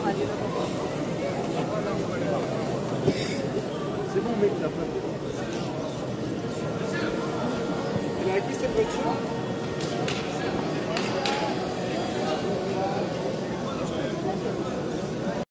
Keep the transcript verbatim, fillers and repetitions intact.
C'est bon, mec, là. Elle a acquis cette voiture?